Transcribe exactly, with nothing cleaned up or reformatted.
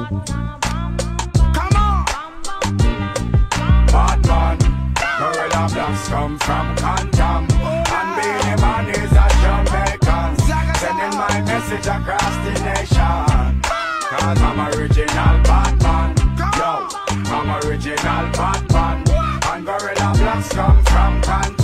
Come on. Batman, Gorilla Blacks come from Canton, and Beenie Man is a Jamaican, sending my message across the nation. Cause I'm original Batman, yo, I'm original Batman, and Gorilla Blacks come from Canton.